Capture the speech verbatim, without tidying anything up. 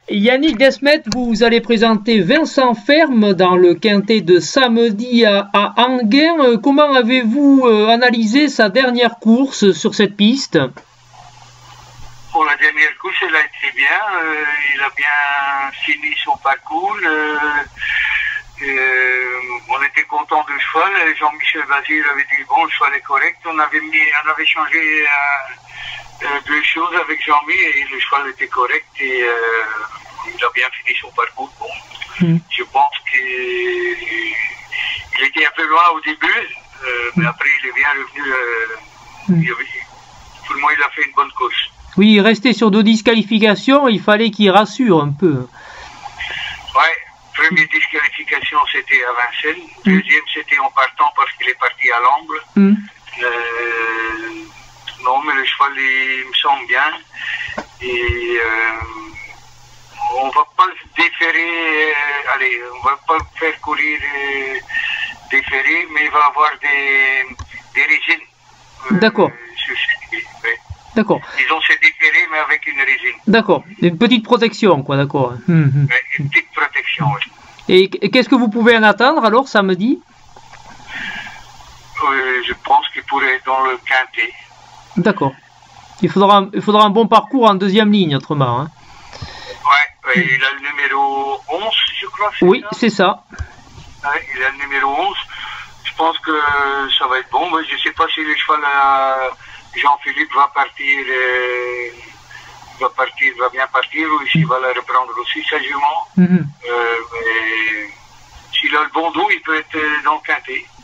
Yannick Desmet, vous allez présenter Vincent Ferme dans le quintet de samedi à, à Enghien. Comment avez-vous euh, analysé sa dernière course sur cette piste? Pour la dernière course, elle a été bien. Euh, il a bien fini son parcours. Euh, euh, on était content du cheval. Jean-Michel Bazir avait dit bon, le cheval est correct. On avait mis, on avait changé euh, euh, deux choses avec Jean-Mi et le cheval était correct et euh, il a bien fini son parcours. Bon, mmh. Je pense qu'il il était un peu loin au début, euh, mais après il est bien revenu. Euh, mmh. il avait, pour moi, il a fait une bonne course. Oui, il restait sur deux disqualifications, il fallait qu'il rassure un peu. Ouais, première disqualification c'était à Vincennes, mmh. deuxième c'était en partant parce qu'il est parti à l'angle. Mmh. Euh, non, mais le cheval il me semble bien. Et euh, on va pas le déférer, euh, allez, on va pas le faire courir euh, déféré, mais il va avoir des, des résines. Euh, D'accord. Ouais. D'accord. Ils ont se déféré, mais avec une résine. D'accord. Une petite protection, quoi, d'accord. Mmh. Ouais, une petite protection, oui. Et qu'est-ce que vous pouvez en attendre, alors, samedi? euh, Je pense qu'il pourrait être dans le quintet. D'accord. Il faudra, il faudra un bon parcours en deuxième ligne, autrement. Hein. Ouais, ouais, il a le numéro onze, je crois. Oui, c'est ça. Ouais, il a le numéro onze. Je pense que ça va être bon. Mais je ne sais pas si le cheval... Euh, Jean-Philippe va partir, euh, va partir, va bien partir, ou s'il va la reprendre aussi sagement. Mm-hmm. euh, S'il a le bon dos, il peut être dans le quintet.